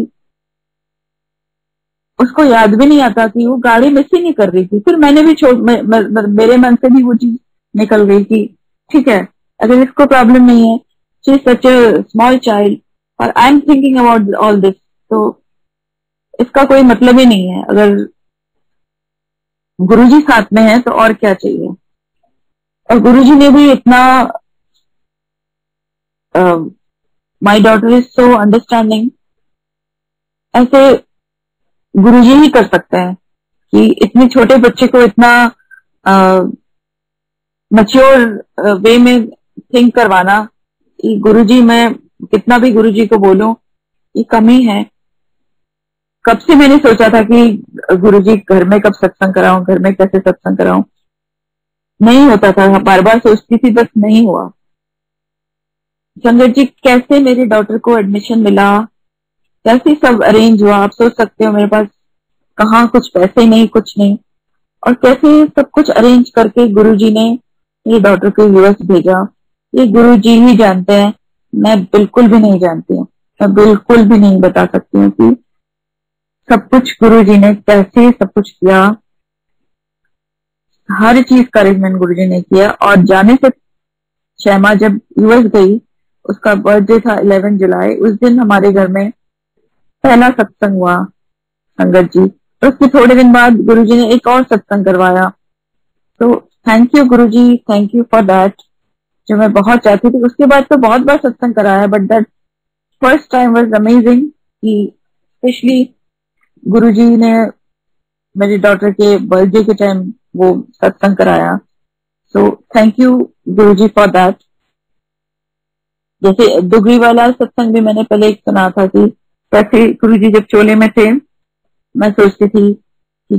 उसको याद भी नहीं आता कि वो गाड़ी मिस ही नहीं कर रही थी। फिर मैंने भी मेरे मन से भी वो चीज निकल गई कि ठीक है, अगर इसको प्रॉब्लम नहीं है, she is such a small child और I am thinking about all this, तो इसका कोई मतलब ही नहीं है। अगर गुरुजी साथ में है तो और क्या चाहिए। और गुरुजी ने भी इतना, my daughter is so understanding, ऐसे गुरुजी ही कर सकते हैं कि इतने छोटे बच्चे को इतना मैच्योर वे में थिंक करवाना कि गुरुजी, मैं कितना भी गुरुजी को बोलूं ये कमी है। कब से मैंने सोचा था कि गुरुजी घर में कब सत्संग कराऊं, घर में कैसे सत्संग कराऊं, नहीं होता था, बार बार सोचती थी, बस नहीं हुआ। संगत जी, कैसे मेरी डॉटर को एडमिशन मिला, कैसे सब अरेंज हुआ, आप सोच सकते हो। मेरे पास कहाँ कुछ पैसे नहीं, कुछ नहीं, और कैसे सब कुछ अरेंज करके गुरुजी ने मेरी डॉटर को यूएस भेजा, ये गुरुजी ही जानते हैं। मैं बिल्कुल भी नहीं जानती हूँ, मैं बिल्कुल भी नहीं बता सकती हूँ कि सब कुछ गुरुजी ने कैसे सब कुछ किया। हर चीज का अरेंजमेंट गुरुजी ने किया। और जाने से शैमा जब यूएस गई, उसका बर्थडे था 11 जुलाई, उस दिन हमारे घर में पहला सत्संग हुआ संगत जी। और उसके थोड़े दिन बाद गुरुजी ने एक और सत्संग करवाया। तो thank you Guruji, thank you for that, जो मैं बहुत चाहती थी। उसके बाद तो बहुत बार सत्संग कराया, but that first time was amazing कि स्पेशली गुरुजी ने मेरी डॉटर के बर्थडे के टाइम वो सत्संग कराया। So thank you Guruji for that. जैसे दुगरी वाला सत्संग भी मैंने पहले एक सुना था कि कैसे गुरुजी जब चोले में थे, मैं सोचती थी कि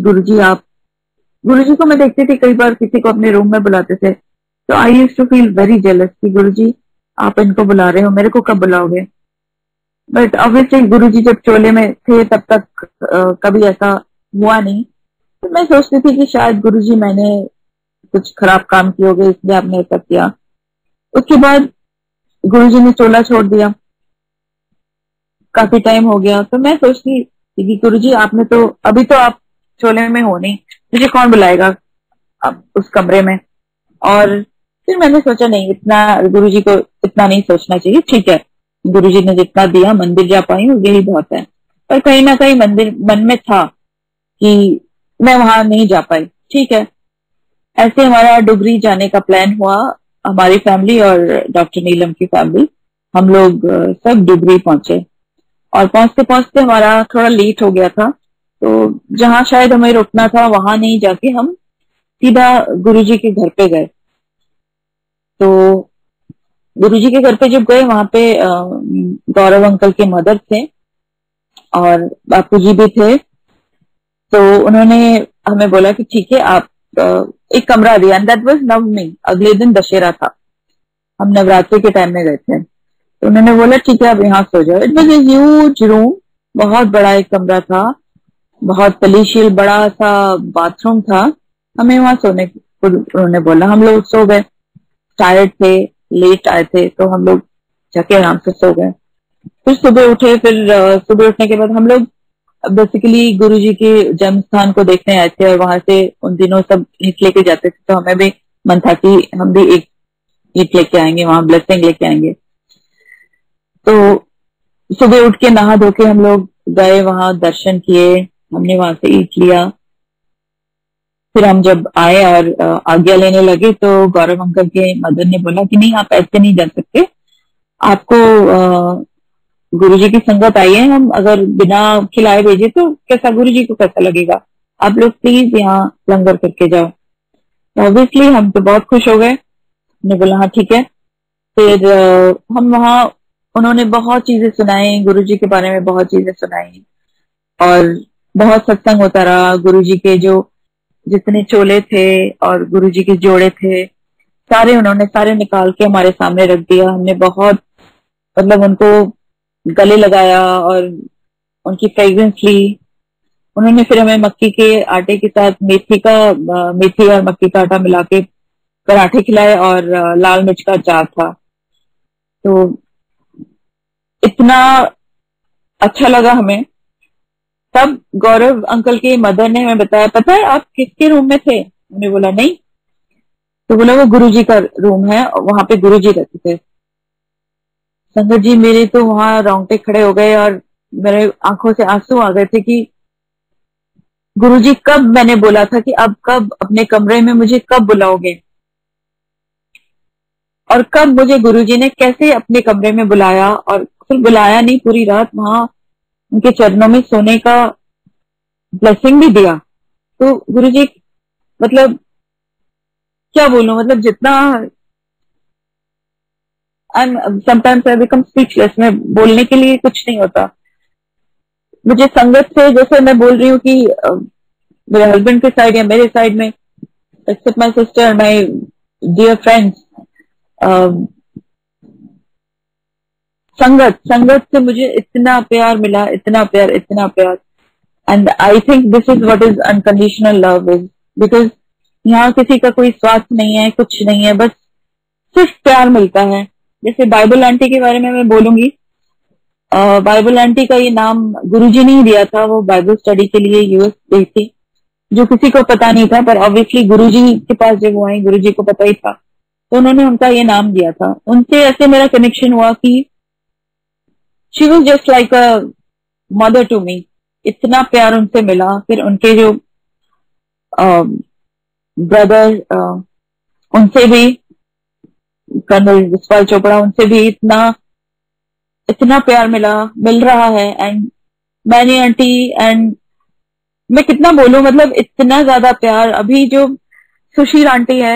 गुरुजी को मैं देखती थी कई बार किसी को अपने रूम में बुलाते थे, तो I used to feel very jealous कि गुरुजी आप इनको बुला रहे हो, मेरे को कब बुलाओगे। बट ऑब्वियसली गुरुजी जब चोले में थे तब तक कभी ऐसा हुआ नहीं। तो मैं सोचती थी कि शायद गुरुजी मैंने कुछ खराब काम किए होंगे, इसलिए आपने ऐसा किया। उसके बाद गुरुजी ने चोला छोड़ दिया, काफी टाइम हो गया। तो मैं सोचती थी कि गुरुजी आपने तो अभी तो आप चोले में हो नहीं, मुझे कौन बुलाएगा अब उस कमरे में। और फिर मैंने सोचा नहीं, इतना गुरुजी को इतना नहीं सोचना चाहिए, ठीक है गुरुजी ने जितना दिया, मंदिर जा पाई हूँ यही बहुत है। पर कहीं ना कहीं मंदिर मन में था कि मैं वहां नहीं जा पाई, ठीक है। ऐसे हमारा डुगरी जाने का प्लान हुआ, हमारी फैमिली और डॉक्टर नीलम की फैमिली, हम लोग सब डुगरी पहुंचे। और पहुंचते पहुंचते हमारा थोड़ा लेट हो गया था, तो जहां शायद हमें रुकना था वहां नहीं जाके हम सीधा गुरुजी के घर पे गए। तो गुरुजी के घर पे जब गए, वहां पे गौरव अंकल के मदर थे और बापूजी भी थे। तो उन्होंने हमें बोला कि ठीक है, आप एक कमरा दिया, एंड दैट वाज नवमी, अगले दिन दशहरा था, हम नवरात्रि के टाइम में गए थे। तो उन्होंने बोला ठीक है आप यहाँ सो जाओ। It was a huge room, बहुत बड़ा एक कमरा था, बहुत पलीशील बड़ा सा बाथरूम था, हमें वहां सोने को उन्होंने बोला। हम लोग सो गए, टायर्ड थे, लेट आए थे, तो हम लोग जाके आराम से सो गए। फिर सुबह उठे, फिर सुबह उठने के बाद हम लोग बेसिकली गुरुजी के जन्म स्थान को देखने आए थे, और वहां से उन दिनों सब ईंट लेके जाते थे, तो हमें भी मन था कि हम भी एक ईंट लेके आएंगे, वहां ब्लेसिंग लेके आएंगे। तो सुबह उठ के नहा धो के हम लोग गए, वहां दर्शन किए, हमने वहां से ईंट लिया। फिर हम जब आए और आज्ञा लेने लगे, तो गौरव अंकल के मदर ने बोला कि नहीं आप ऐसे नहीं जा सकते, आपको गुरुजी की संगत आई है, हम अगर बिना खिलाए भेजे तो कैसा, गुरुजी को कैसा लगेगा, आप लोग प्लीज यहाँ लंगर करके जाओ। ऑब्वियसली हम तो बहुत खुश हो गए, हमने बोला हाँ ठीक है। फिर हम वहाँ, उन्होंने बहुत चीजें सुनाई, गुरुजी के बारे में बहुत चीजें सुनाई, और बहुत सत्संग होता रहा। गुरुजी के जो जितने चोले थे और गुरुजी के जोड़े थे, सारे उन्होंने सारे निकाल के हमारे सामने रख दिया। हमने बहुत मतलब उनको गले लगाया और उनकी फ्रेग्रेंस ली। उन्होंने फिर हमें मक्की के आटे के साथ मेथी और मक्की का आटा मिला के पराठे खिलाए, और लाल मिर्च का अचार था। तो इतना अच्छा लगा हमें। तब गौरव अंकल के मदर ने हमें बताया, पता है आप किसके रूम में थे? हमने बोला नहीं। तो बोला वो गुरुजी का रूम है, वहां पे गुरुजी रहते थे। संगत जी, मेरे तो वहां रोंगटे खड़े हो गए और मेरे आंखों से आंसू आ गए थे कि गुरुजी कब मैंने बोला था कि अब कब अपने कमरे में मुझे कब बुलाओगे, और कब मुझे गुरुजी ने कैसे अपने कमरे में बुलाया, और फिर बुलाया नहीं, पूरी रात वहां उनके चरणों में सोने का ब्लेसिंग भी दिया। तो गुरुजी, मतलब क्या बोलूं, मतलब जितना समटाइम्स आई बिकम स्पीचलेस, मैं बोलने के लिए कुछ नहीं होता मुझे संगत से। जैसे मैं बोल रही हूँ कि मेरे हस्बैंड के साइड या मेरे साइड में, except my sister, my dear friends, sangat sangat से मुझे इतना प्यार मिला, इतना प्यार, इतना प्यार। And I think this is what is unconditional love is, because यहाँ किसी का कोई स्वार्थ नहीं है, कुछ नहीं है, बस सिर्फ प्यार मिलता है। जैसे बाइबल आंटी के बारे में मैं बोलूंगी, बाइबल आंटी का ये नाम गुरुजी ने ही दिया था। वो बाइबल स्टडी के लिए यूएस गई थी, जो किसी को पता नहीं था, पर ऑब्वियसली गुरुजी के पास जब वो आई, गुरुजी को पता ही था, तो उन्होंने उनका ये नाम दिया था। उनसे ऐसे मेरा कनेक्शन हुआ कि she was just like a mother to me, इतना प्यार उनसे मिला। फिर उनके जो ब्रदर, उनसे भी, कर्नल जसपाल चोपड़ा, उनसे भी इतना इतना प्यार मिल रहा है। एंड मैनी आंटी, एंड मैं कितना बोलूं, मतलब इतना ज्यादा प्यार। अभी जो सुशील आंटी है,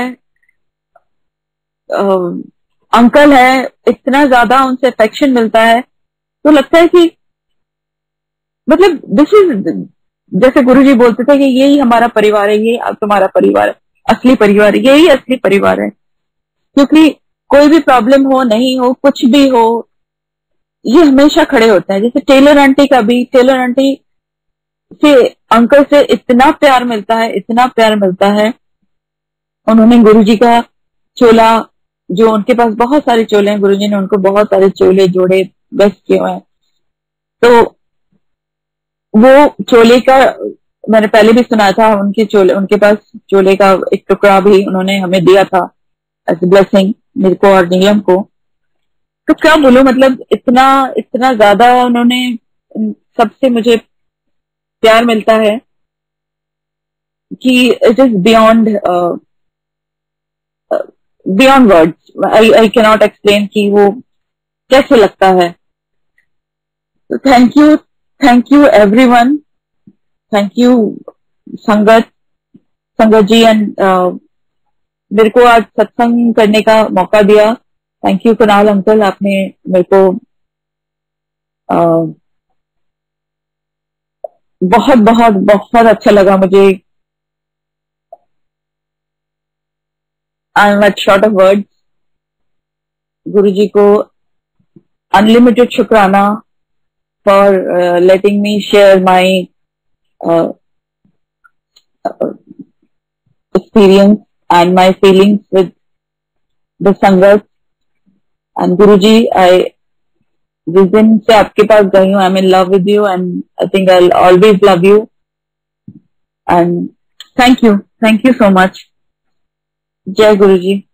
अंकल है, इतना ज्यादा उनसे अफेक्शन मिलता है, तो लगता है कि मतलब दिस इज, जैसे गुरुजी बोलते थे कि यही हमारा परिवार है, ये अब तुम्हारा परिवार है, असली परिवार है, यही असली परिवार है। क्योंकि कोई भी प्रॉब्लम हो, नहीं हो, कुछ भी हो, ये हमेशा खड़े होते हैं। जैसे टेलर आंटी का भी, टेलर आंटी से अंकल से इतना प्यार मिलता है, इतना प्यार मिलता है। उन्होंने गुरुजी का चोला, जो उनके पास बहुत सारे चोले हैं, गुरुजी ने उनको बहुत सारे चोले जोड़े बेस्ट किए हुए हैं। तो वो चोले का मैंने पहले भी सुना था, उनके चोले, उनके पास चोले का एक टुकड़ा भी उन्होंने हमें दिया था एज ए ब्लेसिंग, मेरे को और नीलम को। तो क्या बोलूं, मतलब इतना इतना ज्यादा उन्होंने, सबसे मुझे प्यार मिलता है कि it is beyond beyond words. I can not explain कि वो कैसे लगता है। तो thank you everyone, thank you sangat, sangat ji, and मेरे को आज सत्संग करने का मौका दिया। थैंक यू कुणाल अंकल, आपने मेरे को बहुत बहुत बहुत अच्छा लगा मुझे। I am at short of words. Guruji को अनलिमिटेड शुक्राना for letting me share my experience and my feelings with the sangat. And Guruji, जिस दिन से आपके पास गई हूँ, I am in love with you, and I think I will always love you. And thank you so much. जय गुरुजी।